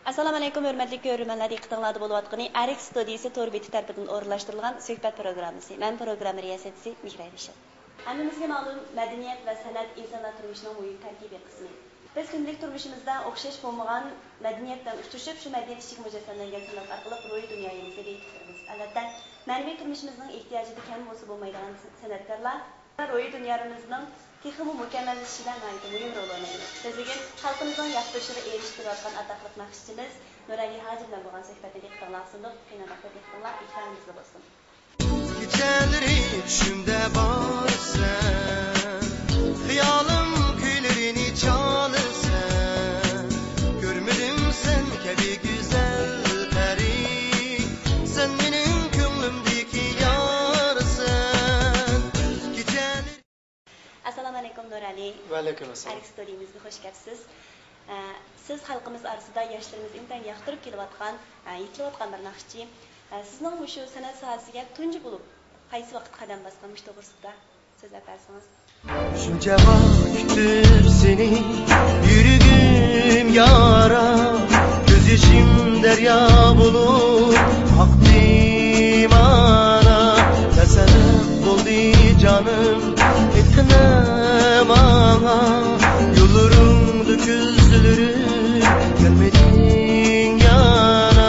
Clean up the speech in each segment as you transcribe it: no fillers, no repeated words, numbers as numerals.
Assalomu alaykum, hurmatli ko'ruvchilar, diqqatingizda bo'layotgani Arik studiyasi to'r beti tarafidan o'rinlashtirilgan suhbat programmasi. Men programma riyosatchisi Mihray Rishad. Hammamizga ma'lum, madaniyat va san'at insonlar turmushining muhim tarkibiy qismi. Biz kundalik turmushimizda o'xshash bo'lmagan madaniyatdan uchrashib, shu madaniyat ichiga mujassamlangan san'at orqali ruhiy dunyoyimizga bekitiramiz. Albatta, ma'naviy turmushimizning ehtiyojida kam bo'lsa bo'lmaydigan san'atkorlar ruhiy dunyomizning texmi mükemmellişişinde mühim rol oynaydı. Sözügen halkımızın yaklaşığı eriştiriyotgan ataqlıq naqşçimiz Nurali Hacı bilan bo'lgan suhbatni diqqatlarsınız. Qiynoqda diqqatlar ikramimizda bo'lsin. Geceleri düşümde varsan, xiyalım kuylerini çalırsan, görmedim sen kebi güzel peri, sen benim könlümdeki yarsın. Geceleri Assalomu alaykum Nurali. Va alaykum assalom. Arik studiyamizga xush kelibsiz. Siz xalqimiz orasida yoshlarimiz intan yoqtirib kelayotgan, yetilayotgan bir naqshchi. Sizning shu san'at sohasiga tunji bo'lib, qaysi vaqt qadam bosganmish to'g'risida so'zlab bersangiz. Shuncha vaqt kutib seni, yuragim yara, ko'z yoshim daryo bo'lib oqdi mana, tasavvur bo'ldi jonim, etna mana, yo'llarimda ko'zlarim kelmeding yana.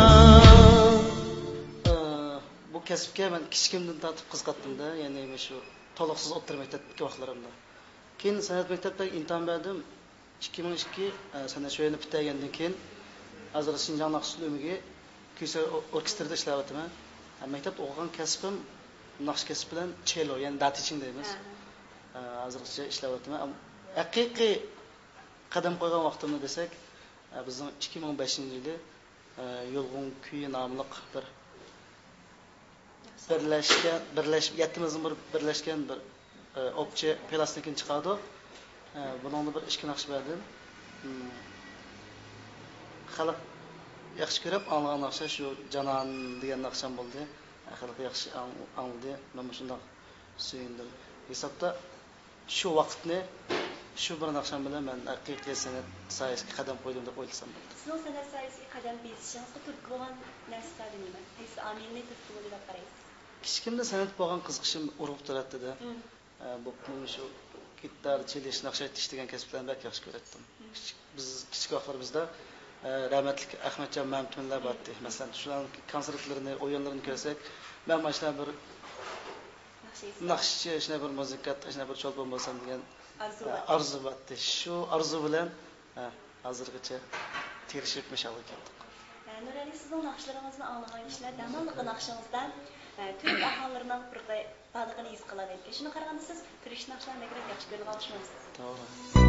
Bu kasbga men kichikimdan tortib qiziqatdim-da, ya'ni shu to'liqsiz o'rta maktabdagi vaqtlarimda. Keyin san'at maktabida imtihon berdim. 2002 san'at sho'yini bitirgandan keyin hozir Shinjong naqshchilik umiga kuysa orkestrda ishlayapman. Maktabda o'qigan kasbim naqsh kasbi bilan chelo, ya'ni datiching deymiz. Hozircha ishlayapman. Haqiqiy qadam qo'ygan vaqtimni desak, bizning 2005-yilda Yo'lg'un kuyi nomli bir birlashib yettimizning bir birlashgan bir opchi plastikini chiqardi. Buningda bir ishga naqsh berdim. Xalq yaxshi ko'rib olgan naqsha shu Janon degan naqsham bo'ldi. Xalq yaxshi angladi. Men shunday suyundim. Hisobda shu vaqtni shu bir naqsham bilan men haqiqiy san'at sohasiga qadam qo'ydim deb o'ylasam bo'ladi. Sizning san'at sohasiga qadam bosishingizga turtki bo'lgan narsalar nima? Qaysi omilni turtki bo'ldi deb qaraysiz? Kichikimda san'at bo'lgan qiziqishim urg'ib turadi-da. Bu shu gitar, chelish, naqsh aytish degan kasblarni bak yaxshi ko'rardim. Biz kichik vaqtlarimizda rahmatli Ahmadjon Mamtunlar bordi. Masalan, shularning konsertlarini, o'yinlarini ko'rsak, men mana bir naqshchi, shuna bir muzikat, shuna bir cholpon bo'lsam degan arzu bordi. Shu arzu bilan hozirgacha tirishib misholga keldik. Nurali, sizning naqshlaringizni anglagan kishilar davomli naqshingizdan Türk aholilarining bir baliqini his qiladi. Shuni qaraganda siz Türk naqshlarni ko'ra yaxshi ko'rib olishmaysiz. To'g'ri.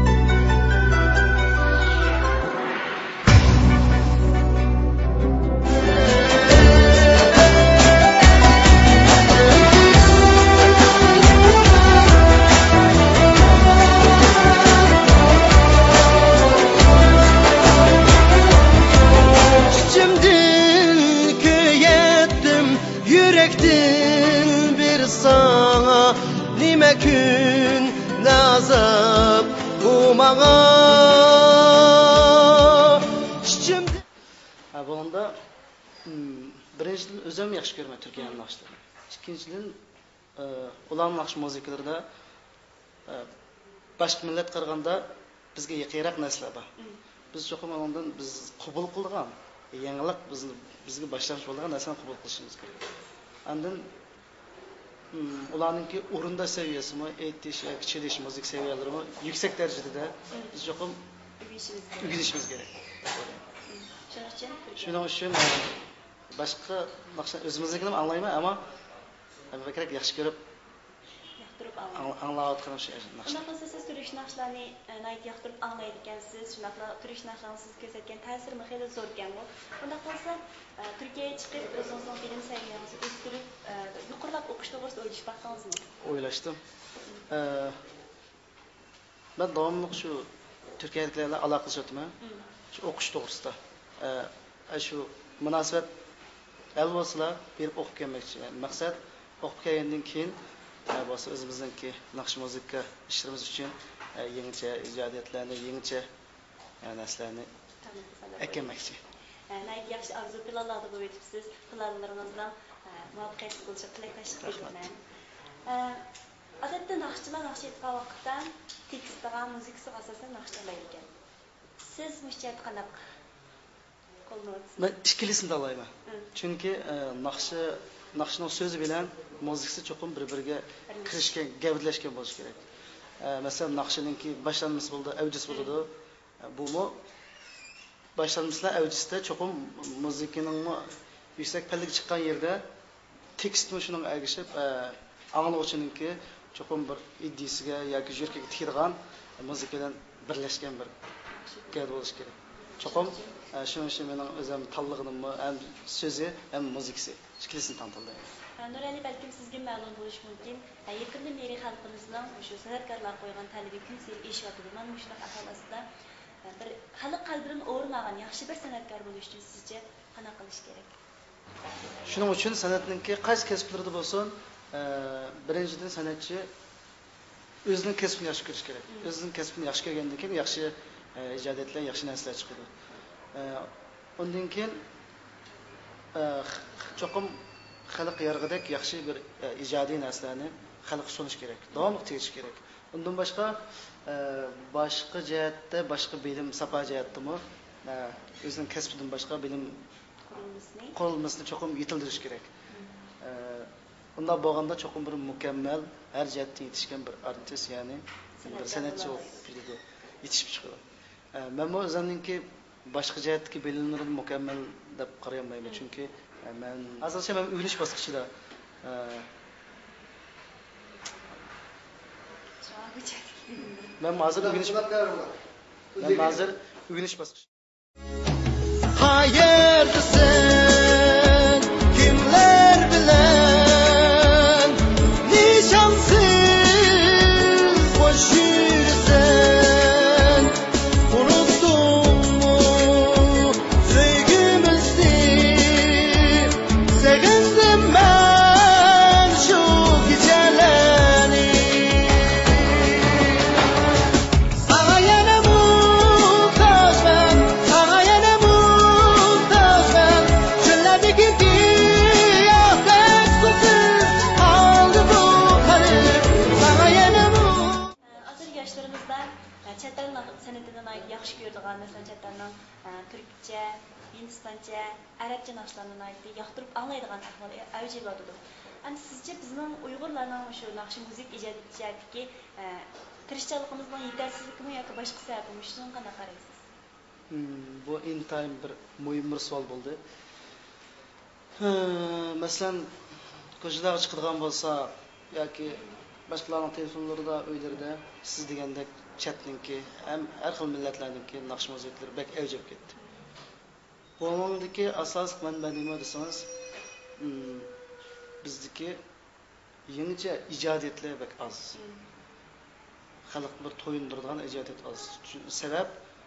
Gün nazap umağa şimdi Bunda birinchidan o'zim yaxshi ko'raman Turkiyaning naqshlarini. Ikkinchidan ularning naqsh muzikalarida boshqa millat qaraganda bizga yaqinroq narsalar bor. Biz cho'qim ondan biz qabul qilgan yangilik bizga boshlang'ich bo'lgan narsani qabul qilishimiz kerak. Ondan ularninki o'rinda seviyasimi, aytish, chelish, muzik seviyalarimi yuksak darajada biz cho'qim o'rganishimiz kerak. Shuning uchun boshqa naqshlar o'zimiznikini anglayman, ammo kerak yaxshi ko'rib anglayotganim shu naqshlar. Shunday qilsa siz Türk naqshlarni nayt yoqtirib anglaydi ekansiz. Shunday Türk naqshlarni siz ko'rsatgan ta'siri xeyli zo'r ekan bu. Bunday qilsa Turkiyaga chiqib o'zingizning bilim saviyangizni o'stirib, yuqorilab o'qish to'g'risida o'ylash baxtingizmi? O'ylashdim. Men davomli shu Turkiyaliklarga aloqalashayapman. Shu o'qish to'g'risida. Shu munosabat alvoslar berib o'qib kelmoqchi. Maqsad o'qib kelgandan keyin bo'lsa o'zimizningki naqsh muzika ishlarimiz uchun yangicha ijodiyatlarni, yangicha narsalarni ekemoqchi. Yaxshi arzu planlarda bo'lib o'tibsiz. Planlaringizdan muvaffaqiyat bo'lishga tilakdoshlik qilaman. Odatda naqshchilar naqsh aytgan vaqtda tekstiga, muzikasiga asosan naqshlaylar ekan. Siz mushjat qanday qo'llanasiz? Men ikkilisini de alayman. Chunki naqshning so'zi bilan muzikasi cho'qim bir-biriga kirishgan, gavdlashgan bo'lishi kerak. Masalan, naqshininki boshlanmasi bo'ldi, avjis bo'ladi. Bu başlanmışlar avjisda cho'qim muzikaning yuksak pallaga chiqqan yerda tekstmi shuning ergishib, anglovchininki cho'qim bir iddisiga yoki yurkiga tikadigan muzikadan birlashgan bir gavda bo'lishi kerak. Cho'qim shuning uchun mening o'zim tanlaganimmi ham so'zi ham muzikasi ikkilisini tanladim. Nurali, balkim sizga ma'lum bo'lishi mumkin. Yaqinda meri xalqimizning shu san'atkorlar qo'ygan talabi kun sari eshityapti. Mana shu asosida bir xalq qalbidan o'rnagan yaxshi bir san'atkor bo'lish uchun sizcha qana qilish kerak? Shuning uchun san'atninki qaysi kasblarda bo'lsin, birinchidan san'atchi o'zining kasbini yaxshi ko'rish kerak. O'zining kasbini yaxshi ko'rgandan keyin yaxshi ijodiyatlar, yaxshi narsalar chiqadi. Undan keyin cho'qim xalq yarg'idek yaxshi bir ijodiy narsalarni xalq sunish kerak. Davomli tegish kerak. Undan boshqa jihatda, boshqa bilim, safa jihatdami o'zining kasbidan boshqa bilim qurilmasini cho'qim yetildirish kerak. Unda bo'lganda cho'qim bir mukammal, har jihatdan yetishgan bir artist, ya'ni bir san'atchi bo'lib yetishib chiqadi. Men bu o'zimningki boshqa jihatdagi bilimlarim mukammal deb qarayolmayman, chunki men asosiysi men o'rganish bosqichida Ben hazır övünüş basmış. Hayırlısın kimler bilen nişansız boş yürüsen unuttun mu sevgimizi sevindim ben şu geceleri. San'atidan ait yaxshi ko'radigan, masalan, chetlarning turkcha, hindistoncha, arabcha naqshlardan ait yoqtirib anglaydigan ahvol avjiga o'tadi. Endi sizcha bizning Uyg'urlarning shu naqsh muzik ijodiyatidagi tirishchiligimizning yetersizligimi yoki boshqa sababimi shuni qanday qaraysiz? Bu intayin bir muhim bir savol bo'ldi. Masalan, ko'chalarga chiqadigan bo'lsa yoki boshqalarning telefonlarida, uylarida siz degandek chatninki ham har xil millatlarniki naqsh muzikalari bek avjib ketdi. Buningdagi asos manba nima desangiz, bizdagi yangicha ijodiyatlar bek oz. Xalq bir to'yindiradigan ijodiyat oz. Sabab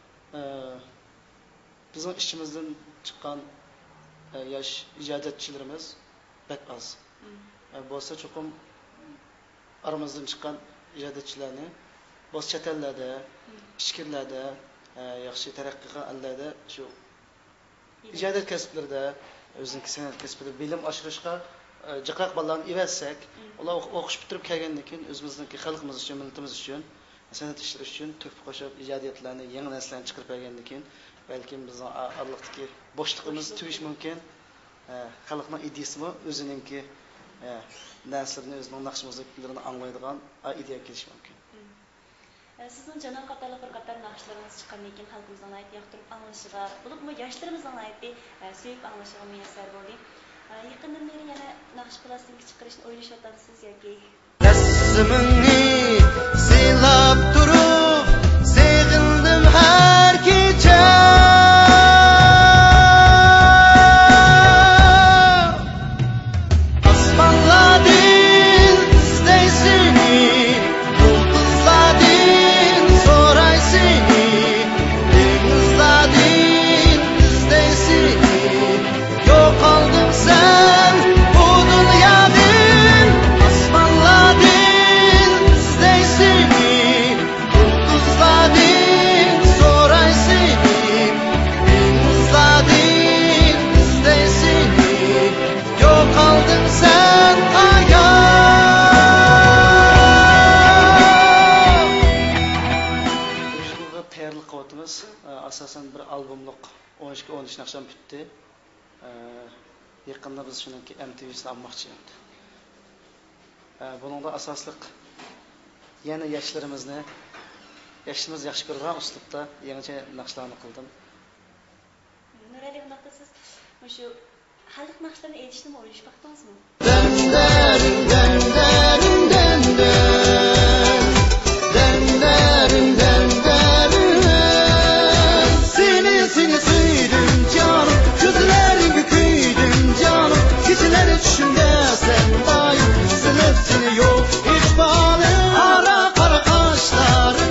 bizning ishimizdan chiqqan yosh ijodiyatchilarimiz bek oz. Bo'lsa cho'qim aramızdan chiqqan ijodiyatchilarni boshqa chet ellarda, ichkilarda, yaxshi taraqqi qilgan ellarda shu ijodiyat kasblarida, o'zining san'at kasbida bilim oshirishga jiqraq bolalarni evatsak, ular o'qish bitirib kelgandan keyin o'zimizning xalqimiz uchun, millatimiz uchun, san'at ishlari uchun to'p qo'shib ijodiyatlarni, yangi narsalarni chiqarib kelgandan keyin balkim bizning oraliqdagi bo'shliqimiz tugish mumkin. Xalqning ideyasimi o'ziningki narsalarni o'zining naqsh muziklarini anglaydigan ideya kelish mumkin. Sizning Canan qatorli bir qator naqshlarınız chiqqandan keyin xalqimizning ait yoqtirib anglashiga, bo'lib yoshlarımızning ait sevib anglashiga muyassar bo'lding. Yaqindan beri yana naqsh plastinka chiqarishni o'ylashyapsiz yoki? Tasmini silab turib sevdim har kecha. Sen bu dünyanın asmanladın albomluq 12-13 naqsham bitdi. Yaqında biz shuningki MTV'ni almoqchi endi. Buningda asosliq yana yoshlarimiz yaxshi ko'rgan uslubda yangicha naqshlarni qildim. Nurali bunaqa siz shu xalq naqshlarni aytishni o'ylash vaqtingizmi? Seni söyledim canım, gözlerin büküydüm canım, geceler içinde sen dayım, sınıf seni yok hiç bağlı, ara kara kaşların.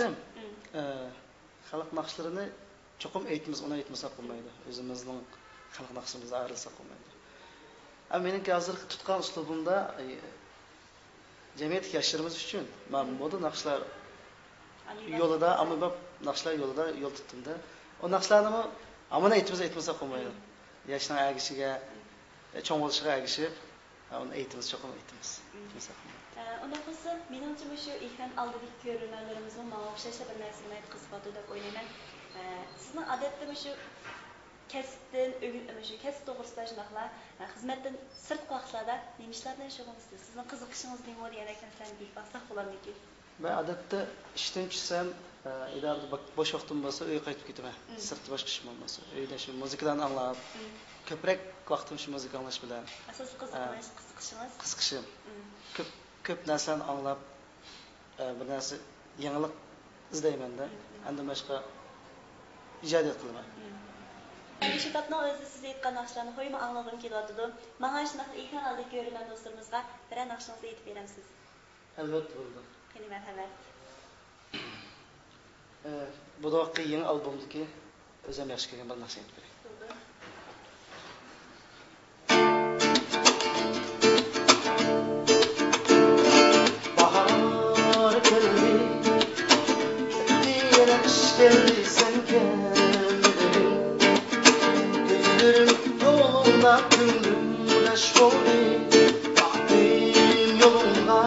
Xalq naqshlarini cho'qim aytimiz, uni aytmasak bo'lmaydi. O'zimizning xalq naqshimizga ayrilsak bo'lmaydi. Meniki hozir tutgan uslubimda jamiyat yoshlarimiz uchun men bu naqshlar yo'lida, ammabop naqshlar yo'lida yo'l tutdimda. O naqshlarni amana aytmasak bo'lmaydi. Yoshning agishiga, cho'ng bo'lishiga agishib, uni aytimiz, cho'qim aytimiz. Undan bo'lsa, menimcha shu ekran oldidagi ko'rinmalarimizni menga o'xshash bir narsani aytqizib deb o'ylayman. Sizning odatda shu kasbdan, shu kasb to'g'risida shunaqlar, xizmatdan sirt vaqtlarda nima ishlarni shug'ullanasiz? Sizning qiziqishingiz nima degan ekansan deb baqsaq bo'larmiki? Ben odatda ishdan tushsam, idarada bo'sh vaqtim bo'lsa, uyga qaytib ketaman. Sirtda boshqa ishim bo'lmasa, uyda shu muzikalarni anglab, ko'proq vaqtim shu muzika anglash bilan. Asosiy qiziqishim. Ko'p narsalarni anglab, bir narsa yangilik izlayman-da. Endi boshqa ijodiyat qilaman. Shu tapni o'zi siz aytgan naqshlarni qo'yma anglag'im kelyapti. Menga shunaqa ekran oldida ko'rgan do'stlarimizga bir naqshingizni aytib berasiz. Albatta bo'ldi. Qani marhamat. Bu da yeni albomdaki özüm yaxshi ko'rgan bir narsa aytib beray. Bahar keldi, yana qish keldi, sen kelding. Gözlerim yolunda, ko'nglim ulash bo'ldi. Baxtim yolunda,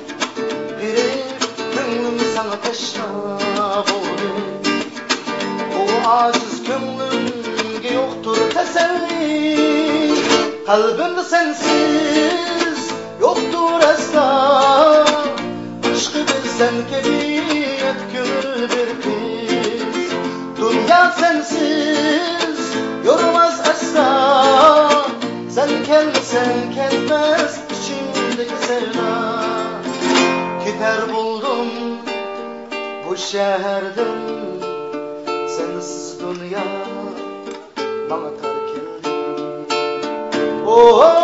ko'nglim sana teşna bo'ldi. O aciz ko'nglimga yo'qdir tasalli. Qalbimda sensiz yo'qdir asla. Aşkı bilsen kebiyet gönül bir kız. Dünya sensiz yormaz asla. Sen kelmesen kelmez içimdeki sevda. Gider buldum bu şehirden, sensiz dünya bana terk edildi. Oh, oh,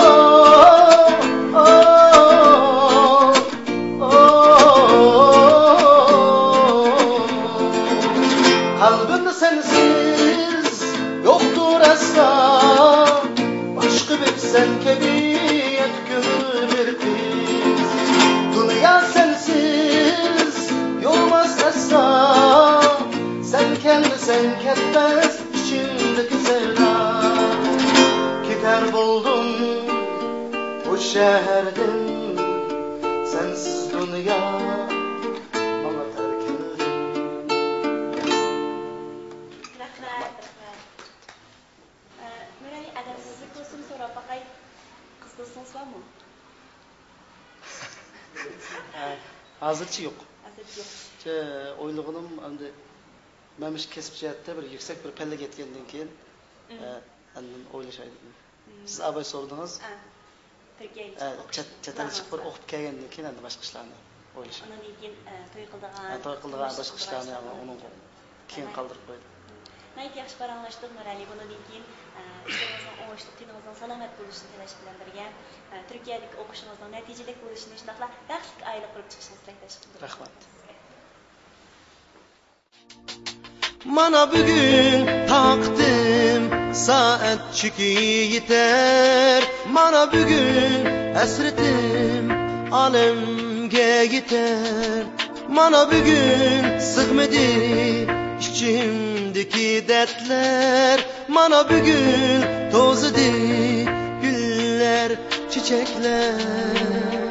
oh, oh, oh. Kalbimde sensiz yoktur asla. Başka bir sen kebiyet gönül bir kız. Dünya sensiz yolmaz asla. Sen kendisen ketmez içimdeki sevda. Gider buldum bu şehirden, sensiz dünya bana terk edildi. Rahmat. Nurali, agar sizni ko'rsam so'rab boqay, qiz do'stingiz bormi? Hozircha yo'q. Hozircha yo'q. O'ylaganim endi men ish kasb jihatda bir yuksak bir pallaga yetgandan keyin endi o'ylashaydim. Siz abay so'radingiz. Turkiyaga chet elga chiqib o'qib kelgandan keyin endi boshqa ishlarni o'ylashaydim. Undan keyin to'y qildigan boshqa ishlarni uni keyin qoldirib qo'ydim. Nayt yaxshi paranglashdik Nurali. Bundan keyin ishlaringizning o'ng'ishli, tiningizning salomat bo'lishini tilash bilan birga Turkiyadagi o'qishingizning natijali bo'lishini, shunaqla baxtli oila qurib chiqishingizni tilakdosh qildim. Rahmat. Mana bugün taktım saat çiki yeter. Mana bugün hasretim alemge yeter. Mana bugün sıkmadı içimdeki dertler. Mana bugün tozladı güller çiçekler.